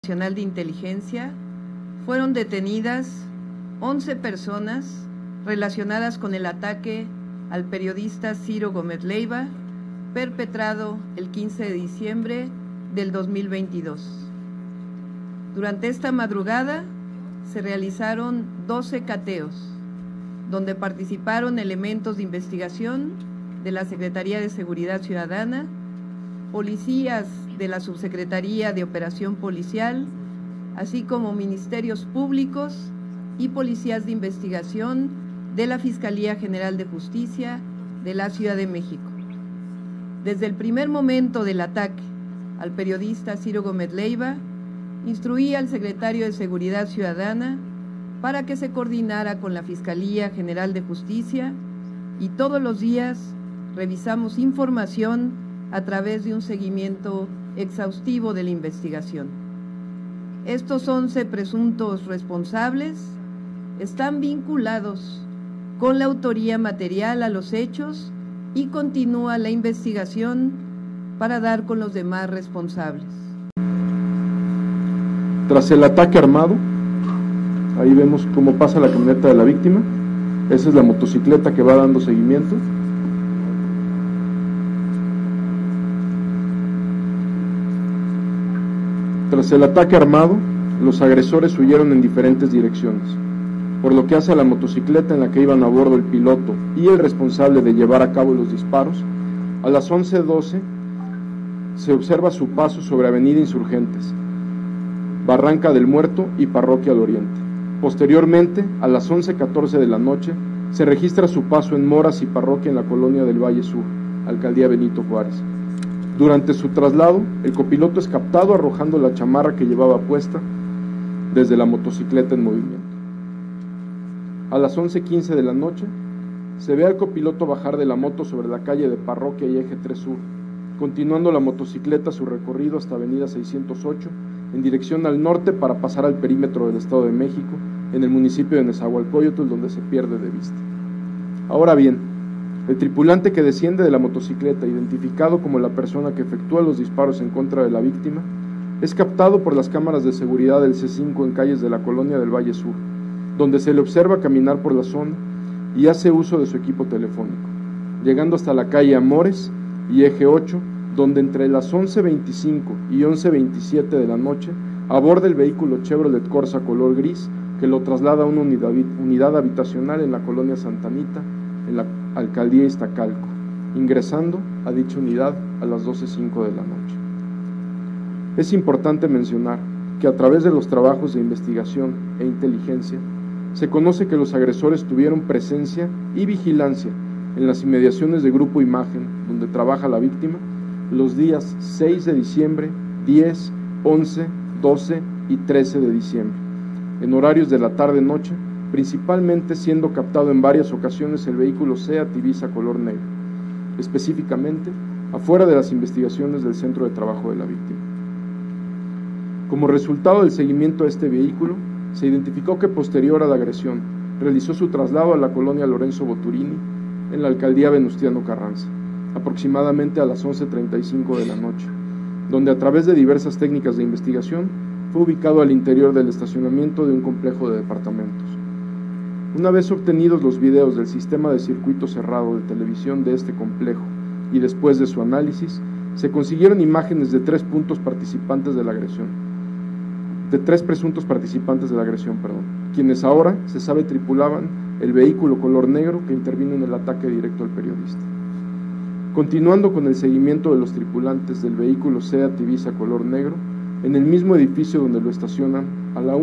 Nacional de Inteligencia fueron detenidas 11 personas relacionadas con el ataque al periodista Ciro Gómez Leiva, perpetrado el 15 de diciembre del 2022. Durante esta madrugada se realizaron 12 cateos, donde participaron elementos de investigación de la Secretaría de Seguridad Ciudadana, policías de la Subsecretaría de Operación Policial, así como ministerios públicos y policías de investigación de la Fiscalía General de Justicia de la Ciudad de México. Desde el primer momento del ataque al periodista Ciro Gómez Leiva, instruí al secretario de Seguridad Ciudadana para que se coordinara con la Fiscalía General de Justicia y todos los días revisamos información a través de un seguimiento exhaustivo de la investigación. Estos 11 presuntos responsables están vinculados con la autoría material a los hechos y continúa la investigación para dar con los demás responsables. Tras el ataque armado, ahí vemos cómo pasa la camioneta de la víctima. Esa es la motocicleta que va dando seguimiento. Tras el ataque armado, los agresores huyeron en diferentes direcciones, por lo que hace a la motocicleta en la que iban a bordo el piloto y el responsable de llevar a cabo los disparos. A las 11:12 se observa su paso sobre Avenida Insurgentes, Barranca del Muerto y Parroquia al Oriente. Posteriormente, a las 11:14 de la noche, se registra su paso en Moras y Parroquia en la colonia del Valle Sur, Alcaldía Benito Juárez. Durante su traslado, el copiloto es captado arrojando la chamarra que llevaba puesta desde la motocicleta en movimiento. A las 11:15 de la noche, se ve al copiloto bajar de la moto sobre la calle de Parroquia y Eje 3 Sur, continuando la motocicleta su recorrido hasta Avenida 608, en dirección al norte para pasar al perímetro del Estado de México, en el municipio de Nezahualcóyotl, donde se pierde de vista. Ahora bien, el tripulante que desciende de la motocicleta, identificado como la persona que efectúa los disparos en contra de la víctima, es captado por las cámaras de seguridad del C5 en calles de la colonia del Valle Sur, donde se le observa caminar por la zona y hace uso de su equipo telefónico, llegando hasta la calle Amores y Eje 8, donde entre las 11:25 y 11:27 de la noche aborda el vehículo Chevrolet Corsa color gris que lo traslada a una unidad habitacional en la colonia Santa Anita, en la Alcaldía Iztacalco, ingresando a dicha unidad a las 12:05 de la noche. Es importante mencionar que a través de los trabajos de investigación e inteligencia se conoce que los agresores tuvieron presencia y vigilancia en las inmediaciones de Grupo Imagen, donde trabaja la víctima, los días 6 de diciembre, 10, 11, 12 y 13 de diciembre, en horarios de la tarde-noche, principalmente siendo captado en varias ocasiones el vehículo Seat Ibiza color negro, específicamente afuera de las investigaciones del centro de trabajo de la víctima. Como resultado del seguimiento a este vehículo, se identificó que posterior a la agresión realizó su traslado a la colonia Lorenzo Boturini en la alcaldía Venustiano Carranza, aproximadamente a las 11:35 de la noche, donde a través de diversas técnicas de investigación fue ubicado al interior del estacionamiento de un complejo de departamentos. Una vez obtenidos los videos del sistema de circuito cerrado de televisión de este complejo y después de su análisis, se consiguieron imágenes de tres presuntos participantes de la agresión, quienes ahora se sabe tripulaban el vehículo color negro que intervino en el ataque directo al periodista. Continuando con el seguimiento de los tripulantes del vehículo Seat Ibiza color negro, en el mismo edificio donde lo estacionan, a la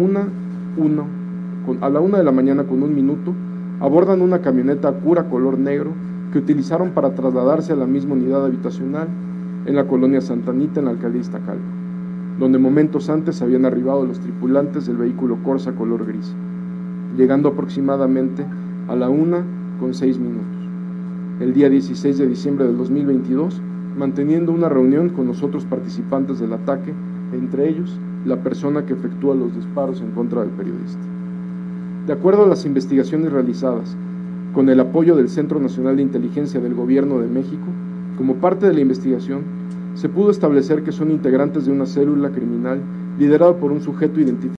1 de la mañana con 1 minuto, abordan una camioneta Acura color negro que utilizaron para trasladarse a la misma unidad habitacional en la colonia Santa Anita, en la alcaldía Iztacalco, donde momentos antes habían arribado los tripulantes del vehículo Corsa color gris, llegando aproximadamente a la 1:06 minutos, el día 16 de diciembre del 2022, manteniendo una reunión con los otros participantes del ataque, entre ellos la persona que efectúa los disparos en contra del periodista. De acuerdo a las investigaciones realizadas, con el apoyo del Centro Nacional de Inteligencia del Gobierno de México, como parte de la investigación, se pudo establecer que son integrantes de una célula criminal liderado por un sujeto identificado